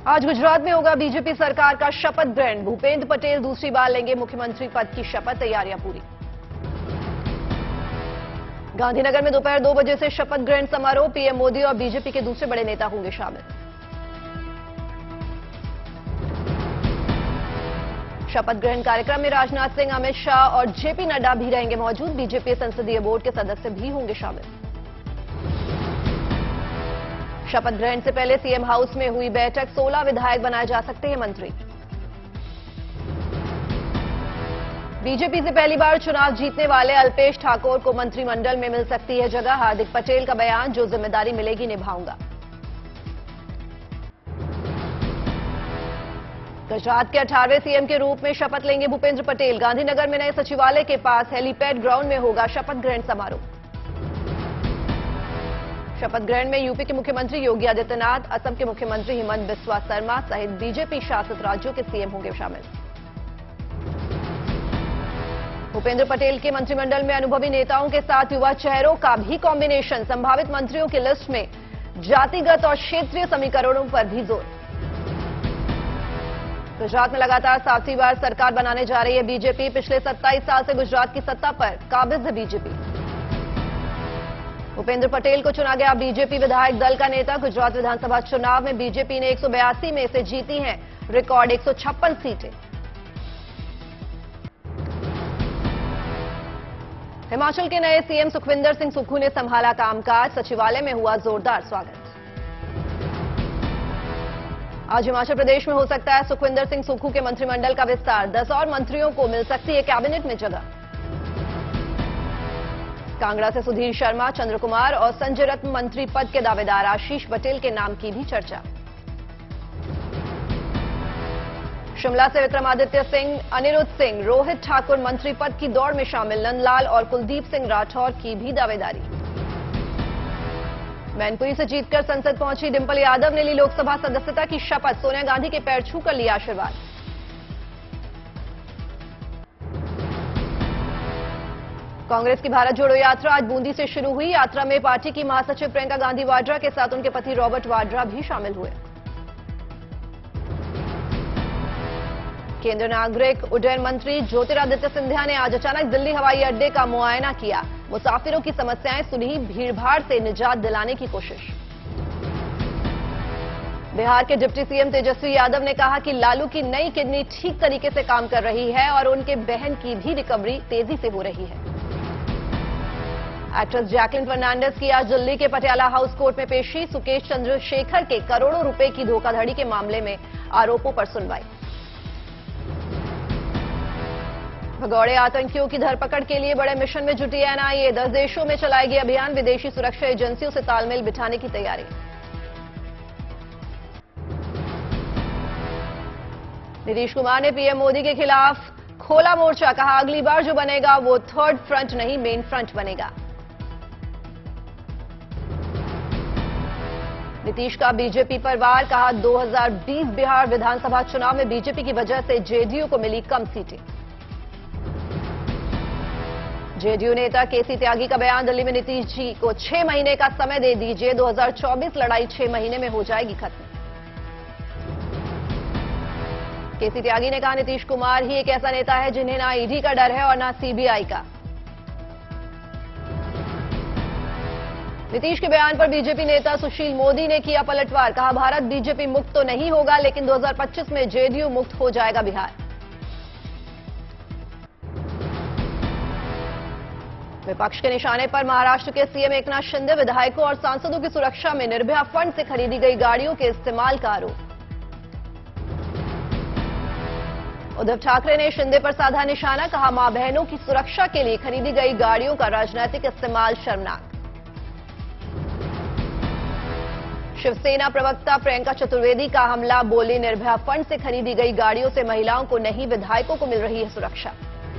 आज गुजरात में होगा बीजेपी सरकार का शपथ ग्रहण। भूपेंद्र पटेल दूसरी बार लेंगे मुख्यमंत्री पद की शपथ, तैयारियां पूरी। गांधीनगर में दोपहर 2 बजे से शपथ ग्रहण समारोह। पीएम मोदी और बीजेपी के दूसरे बड़े नेता होंगे शामिल। शपथ ग्रहण कार्यक्रम में राजनाथ सिंह, अमित शाह और जेपी नड्डा भी रहेंगे मौजूद। बीजेपी संसदीय बोर्ड के सदस्य भी होंगे शामिल। शपथ ग्रहण से पहले सीएम हाउस में हुई बैठक। 16 विधायक बनाए जा सकते हैं मंत्री। बीजेपी से पहली बार चुनाव जीतने वाले अल्पेश ठाकोर को मंत्रिमंडल में मिल सकती है जगह। हार्दिक पटेल का बयान, जो जिम्मेदारी मिलेगी निभाऊंगा। गुजरात के 18वें सीएम के रूप में शपथ लेंगे भूपेंद्र पटेल। गांधीनगर में नए सचिवालय के पास हेलीपैड ग्राउंड में होगा शपथ ग्रहण समारोह। शपथ ग्रहण में यूपी के मुख्यमंत्री योगी आदित्यनाथ, असम के मुख्यमंत्री हिमंत बिस्वा शर्मा सहित बीजेपी शासित राज्यों के सीएम होंगे शामिल। भूपेंद्र पटेल के मंत्रिमंडल में अनुभवी नेताओं के साथ युवा चेहरों का भी कॉम्बिनेशन। संभावित मंत्रियों की लिस्ट में जातिगत और क्षेत्रीय समीकरणों पर भी जोर। गुजरात में लगातार 7वीं बार सरकार बनाने जा रही है बीजेपी। पिछले 27 साल से गुजरात की सत्ता पर काबिज है बीजेपी। भूपेंद्र पटेल को चुना गया बीजेपी विधायक दल का नेता। गुजरात विधानसभा चुनाव में बीजेपी ने 182 में से जीती हैं रिकॉर्ड 156 सीटें। हिमाचल के नए सीएम सुखविंदर सिंह सुक्खू ने संभाला कामकाज। सचिवालय में हुआ जोरदार स्वागत। आज हिमाचल प्रदेश में हो सकता है सुखविंदर सिंह सुक्खू के मंत्रिमंडल का विस्तार। 10 और मंत्रियों को मिल सकती है कैबिनेट में जगह। कांगड़ा से सुधीर शर्मा, चंद्र कुमार और संजय रत्न मंत्री पद के दावेदार। आशीष पटेल के नाम की भी चर्चा। शिमला से विक्रमादित्य सिंह, अनिरुद्ध सिंह, रोहित ठाकुर मंत्री पद की दौड़ में शामिल। नंदलाल और कुलदीप सिंह राठौर की भी दावेदारी। मैनपुरी से जीतकर संसद पहुंची डिंपल यादव ने ली लोकसभा सदस्यता की शपथ। सोनिया गांधी के पैर छूकर लिया आशीर्वाद। कांग्रेस की भारत जोड़ो यात्रा आज बूंदी से शुरू हुई। यात्रा में पार्टी की महासचिव प्रियंका गांधी वाड्रा के साथ उनके पति रॉबर्ट वाड्रा भी शामिल हुए। केंद्रीय नागरिक उड्डयन मंत्री ज्योतिरादित्य सिंधिया ने आज अचानक दिल्ली हवाई अड्डे का मुआयना किया। मुसाफिरों की समस्याएं सुनी, भीड़भाड़ से निजात दिलाने की कोशिश। बिहार के डिप्टी सीएम तेजस्वी यादव ने कहा कि लालू की नई किडनी ठीक तरीके से काम कर रही है और उनके बहन की भी रिकवरी तेजी से हो रही है। एक्ट्रेस जैकलिन फर्नांडिस की आज दिल्ली के पटियाला हाउस कोर्ट में पेशी। सुकेश चंद्रशेखर के करोड़ों रुपए की धोखाधड़ी के मामले में आरोपों पर सुनवाई। भगौड़े आतंकियों की धरपकड़ के लिए बड़े मिशन में जुटी एनआईए। 10 देशों में चलाएगी अभियान। विदेशी सुरक्षा एजेंसियों से तालमेल बिठाने की तैयारी। नीतीश कुमार ने पीएम मोदी के खिलाफ खोला मोर्चा। कहा, अगली बार जो बनेगा वो थर्ड फ्रंट नहीं, मेन फ्रंट बनेगा। नीतीश का बीजेपी पर वार। कहा, 2020 बिहार विधानसभा चुनाव में बीजेपी की वजह से जेडीयू को मिली कम सीटें। जेडीयू नेता केसी त्यागी का बयान। दिल्ली में नीतीश जी को 6 महीने का समय दे दीजिए। 2024 लड़ाई 6 महीने में हो जाएगी खत्म। केसी त्यागी ने कहा, नीतीश कुमार ही एक ऐसा नेता है जिन्हें ना ईडी का डर है और ना सीबीआई का। नीतीश के बयान पर बीजेपी नेता सुशील मोदी ने किया पलटवार। कहा, भारत बीजेपी मुक्त तो नहीं होगा, लेकिन 2025 में जेडीयू मुक्त हो जाएगा बिहार। विपक्ष के निशाने पर महाराष्ट्र के सीएम एकनाथ शिंदे। विधायकों और सांसदों की सुरक्षा में निर्भया फंड से खरीदी गई गाड़ियों के इस्तेमाल का आरोप। उद्धव ठाकरे ने शिंदे पर साधा निशाना। कहा, मां बहनों की सुरक्षा के लिए खरीदी गई गाड़ियों का राजनीतिक इस्तेमाल शर्मनाक। शिवसेना प्रवक्ता प्रियंका चतुर्वेदी का हमला। बोली, निर्भया फंड से खरीदी गई गाड़ियों से महिलाओं को नहीं, विधायकों को मिल रही है सुरक्षा।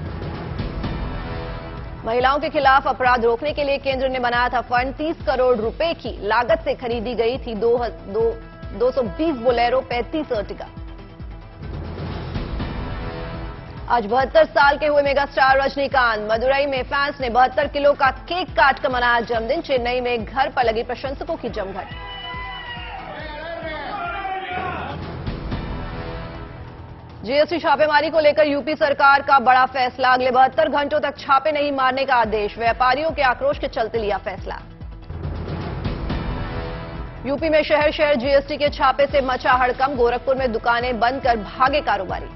महिलाओं के खिलाफ अपराध रोकने के लिए केंद्र ने बनाया था फंड। 30 करोड़ रुपए की लागत से खरीदी गई थी 220 बोलेरो, 35 अर्टिगा। आज 72 साल के हुए मेगास्टार रजनीकांत। मदुरई में फैंस ने 72 किलो का केक काट कर मनाया जन्मदिन। चेन्नई में घर पर लगी प्रशंसकों की जमघट। जीएसटी छापेमारी को लेकर यूपी सरकार का बड़ा फैसला, अगले 72 घंटों तक छापे नहीं मारने का आदेश, व्यापारियों के आक्रोश के चलते लिया फैसला। यूपी में शहर शहर जीएसटी के छापे से मचा हड़कंप, गोरखपुर में दुकानें बंद कर भागे कारोबारी।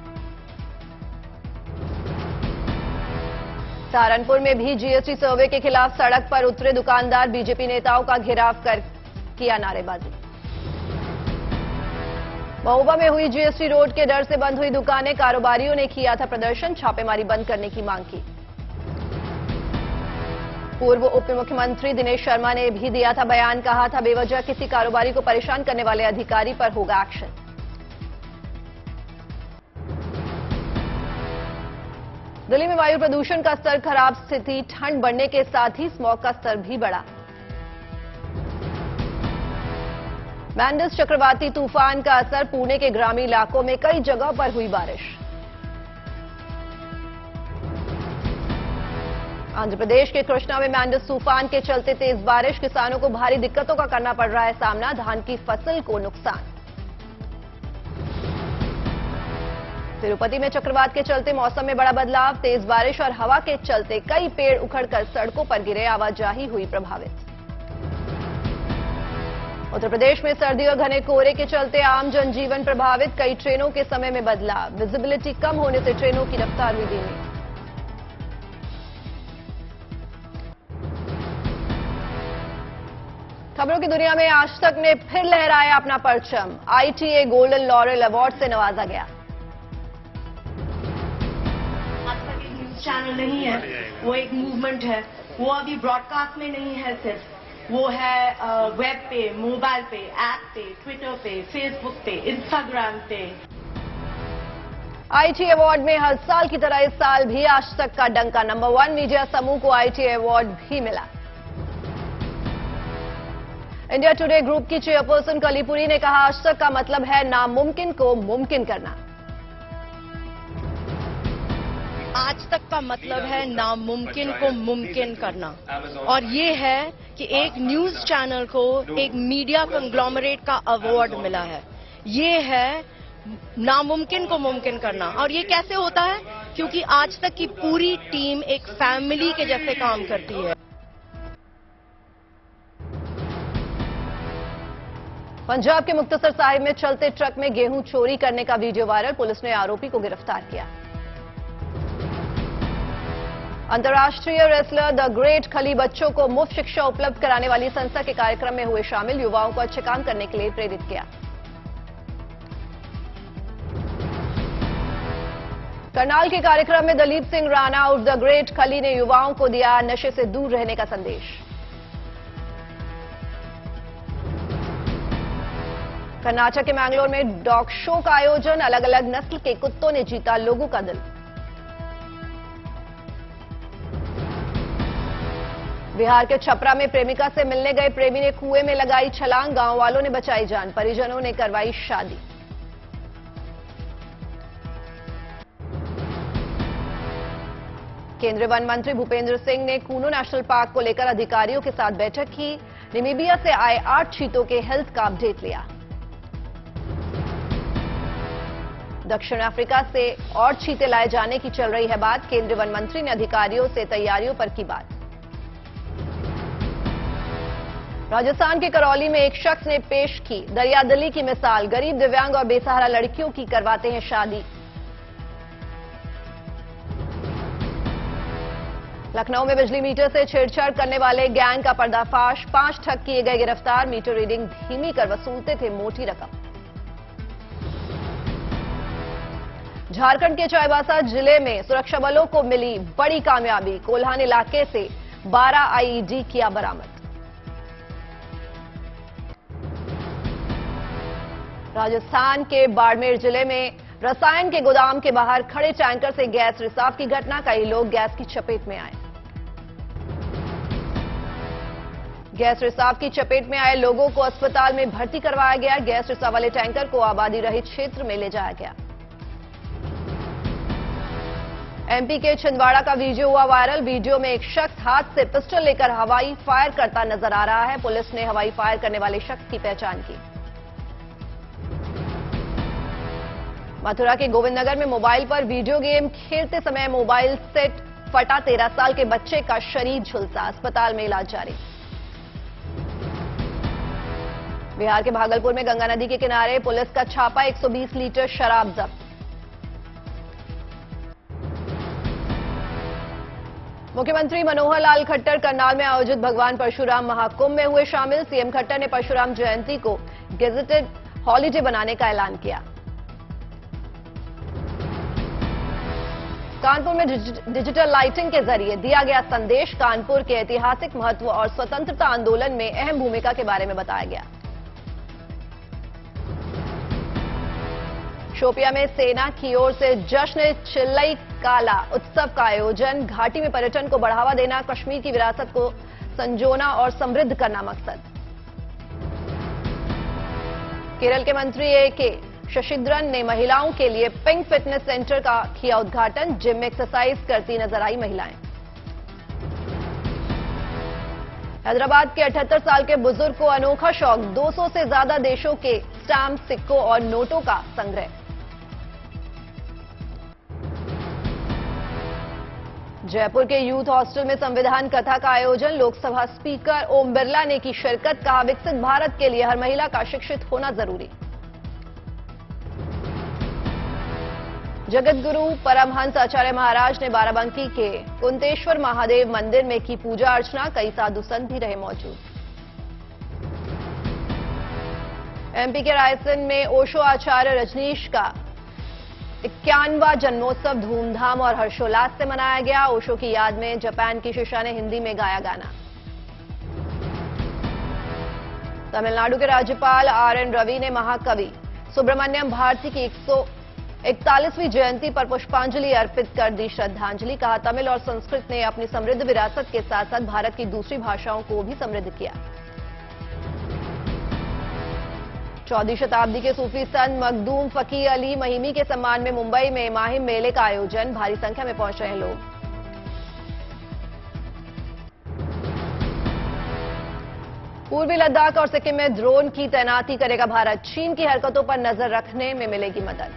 सहारनपुर में भी जीएसटी सर्वे के खिलाफ सड़क पर उतरे दुकानदार, बीजेपी नेताओं का घेराव कर किया नारेबाजी। महोबा में हुई जीएसटी रोड के डर से बंद हुई दुकानें, कारोबारियों ने किया था प्रदर्शन, छापेमारी बंद करने की मांग की। पूर्व उप मुख्यमंत्री दिनेश शर्मा ने भी दिया था बयान, कहा था बेवजह किसी कारोबारी को परेशान करने वाले अधिकारी पर होगा एक्शन। दिल्ली में वायु प्रदूषण का स्तर खराब, स्थिति ठंड बढ़ने के साथ ही स्मॉग का स्तर भी बढ़ा। मैंडस चक्रवाती तूफान का असर, पुणे के ग्रामीण इलाकों में कई जगह पर हुई बारिश। आंध्र प्रदेश के कृष्णा में मैंडस तूफान के चलते तेज बारिश, किसानों को भारी दिक्कतों का करना पड़ रहा है सामना, धान की फसल को नुकसान। तिरुपति में चक्रवात के चलते मौसम में बड़ा बदलाव, तेज बारिश और हवा के चलते कई पेड़ उखड़कर सड़कों पर गिरे, आवाजाही हुई प्रभावित। उत्तर प्रदेश में सर्दी और घने कोहरे के चलते आम जनजीवन प्रभावित, कई ट्रेनों के समय में बदलाव, विजिबिलिटी कम होने से ट्रेनों की रफ्तार हुई धीमी। खबरों की दुनिया में आज तक ने फिर लहराया अपना परचम, आईटीए गोल्डन लॉरेल अवार्ड से नवाजा गया। आज तक एक न्यूज चैनल नहीं है, वो एक मूवमेंट है, वो अभी ब्रॉडकास्ट में नहीं है सिर्फ, वो है वेब पे, मोबाइल पे, ऐप पे, ट्विटर पे, फेसबुक पे, इंस्टाग्राम पे। आईटी अवार्ड में हर साल की तरह इस साल भी आज तक का डंका, नंबर 1 मीडिया समूह को आईटी अवार्ड भी मिला। इंडिया टुडे ग्रुप की चेयरपर्सन कलीपुरी ने कहा, आज तक का मतलब है नामुमकिन को मुमकिन करना। आज तक का मतलब है नामुमकिन को मुमकिन करना, और ये है कि एक न्यूज चैनल को एक मीडिया कंग्लोमरेट का अवार्ड मिला है। ये है नामुमकिन को मुमकिन करना। और ये कैसे होता है? क्योंकि आज तक की पूरी टीम एक फैमिली के जैसे काम करती है। पंजाब के मुक्तसर साहिब में चलते ट्रक में गेहूं चोरी करने का वीडियो वायरल, पुलिस ने आरोपी को गिरफ्तार किया। अंतर्राष्ट्रीय रेसलर द ग्रेट खली बच्चों को मुफ्त शिक्षा उपलब्ध कराने वाली संस्था के कार्यक्रम में हुए शामिल, युवाओं को अच्छे काम करने के लिए प्रेरित किया। करनाल के कार्यक्रम में दलीप सिंह राणा उर्फ द ग्रेट खली ने युवाओं को दिया नशे से दूर रहने का संदेश। कर्नाटक के मैंगलोर में डॉग शो का आयोजन, अलग अलग नस्ल के कुत्तों ने जीता लोगों का दिल। बिहार के छपरा में प्रेमिका से मिलने गए प्रेमी ने कुएं में लगाई छलांग, गांव वालों ने बचाई जान, परिजनों ने करवाई शादी। केंद्रीय वन मंत्री भूपेंद्र सिंह ने कूनो नेशनल पार्क को लेकर अधिकारियों के साथ बैठक की, नामीबिया से आए 8 चीतों के हेल्थ का अपडेट लिया। दक्षिण अफ्रीका से और चीते लाए जाने की चल रही है बात, केंद्रीय वन मंत्री ने अधिकारियों से तैयारियों पर की बात। राजस्थान के करौली में एक शख्स ने पेश की दरियादिली की मिसाल, गरीब, दिव्यांग और बेसहारा लड़कियों की करवाते हैं शादी। लखनऊ में बिजली मीटर से छेड़छाड़ करने वाले गैंग का पर्दाफाश, 5 ठग किए गए गिरफ्तार, मीटर रीडिंग धीमी कर वसूलते थे मोटी रकम। झारखंड के चाईबासा जिले में सुरक्षा बलों को मिली बड़ी कामयाबी, कोल्हान इलाके से 12 आईईडी किया बरामद। राजस्थान के बाड़मेर जिले में रसायन के गोदाम के बाहर खड़े टैंकर से गैस रिसाव की घटना, कई लोग गैस की चपेट में आए। गैस रिसाव की चपेट में आए लोगों को अस्पताल में भर्ती करवाया गया, गैस रिसाव वाले टैंकर को आबादी रहित क्षेत्र में ले जाया गया। एमपी के छिंदवाड़ा का वीडियो हुआ वायरल, वीडियो में एक शख्स हाथ से पिस्टल लेकर हवाई फायर करता नजर आ रहा है, पुलिस ने हवाई फायर करने वाले शख्स की पहचान की। मथुरा के गोविंद नगर में मोबाइल पर वीडियो गेम खेलते समय मोबाइल सेट फटा, 13 साल के बच्चे का शरीर झुलसा, अस्पताल में इलाज जारी। बिहार के भागलपुर में गंगा नदी के किनारे पुलिस का छापा, 120 लीटर शराब जब्त। मुख्यमंत्री मनोहर लाल खट्टर करनाल में आयोजित भगवान परशुराम महाकुंभ में हुए शामिल। सीएम खट्टर ने परशुराम जयंती को गेजेटेड हॉलीडे बनाने का ऐलान किया। कानपुर में डिजिटल लाइटिंग के जरिए दिया गया संदेश, कानपुर के ऐतिहासिक महत्व और स्वतंत्रता आंदोलन में अहम भूमिका के बारे में बताया गया। शोपिया में सेना की ओर से जश्न चिल्लई काला उत्सव का आयोजन, घाटी में पर्यटन को बढ़ावा देना, कश्मीर की विरासत को संजोना और समृद्ध करना मकसद। केरल के मंत्री ए.के. शशिधरन ने महिलाओं के लिए पिंक फिटनेस सेंटर का किया उद्घाटन, जिम में एक्सरसाइज करती नजर आई महिलाएं। हैदराबाद के 78 साल के बुजुर्ग को अनोखा शौक, 200 से ज्यादा देशों के स्टैम्प, सिक्कों और नोटों का संग्रह। जयपुर के यूथ हॉस्टल में संविधान कथा का आयोजन, लोकसभा स्पीकर ओम बिरला ने की शिरकत, कहा विकसित भारत के लिए हर महिला का शिक्षित होना जरूरी। जगत गुरु परमहंस आचार्य महाराज ने बाराबंकी के कुंतेश्वर महादेव मंदिर में की पूजा अर्चना, कई साधु संत भी रहे मौजूद। एमपी के रायसेन में ओशो आचार्य रजनीश का 51वां जन्मोत्सव धूमधाम और हर्षोल्लास से मनाया गया। ओशो की याद में जापान की शिशा ने हिंदी में गाया गाना। तमिलनाडु के राज्यपाल आर.एन. रवि ने महाकवि सुब्रमण्यम भारती की 141वीं जयंती पर पुष्पांजलि अर्पित कर दी श्रद्धांजलि, कहा तमिल और संस्कृत ने अपनी समृद्ध विरासत के साथ साथ भारत की दूसरी भाषाओं को भी समृद्ध किया। 14वीं शताब्दी के सूफी संत मखदूम फकीर अली महिमी के सम्मान में मुंबई में माहिम मेले का आयोजन, भारी संख्या में पहुंच रहे लोग। पूर्वी लद्दाख और सिक्किम में ड्रोन की तैनाती करेगा भारत, चीन की हरकतों पर नजर रखने में मिलेगी मदद।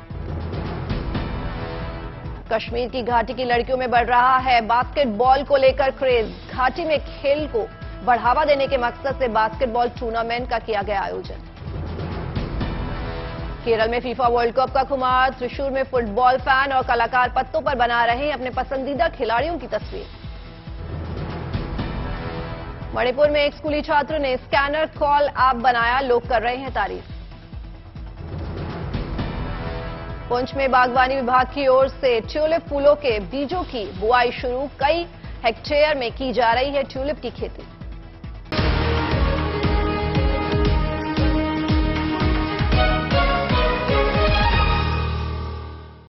कश्मीर की घाटी की लड़कियों में बढ़ रहा है बास्केटबॉल को लेकर क्रेज, घाटी में खेल को बढ़ावा देने के मकसद से बास्केटबॉल टूर्नामेंट का किया गया आयोजन। केरल में फीफा वर्ल्ड कप का खुमार, त्रिशूर में फुटबॉल फैन और कलाकार पत्तों पर बना रहे हैं अपने पसंदीदा खिलाड़ियों की तस्वीर। मणिपुर में एक स्कूली छात्र ने स्कैनर कॉल ऐप बनाया, लोग कर रहे हैं तारीफ। पुंछ में बागवानी विभाग की ओर से ट्यूलिप फूलों के बीजों की बुआई शुरू, कई हेक्टेयर में की जा रही है ट्यूलिप की खेती।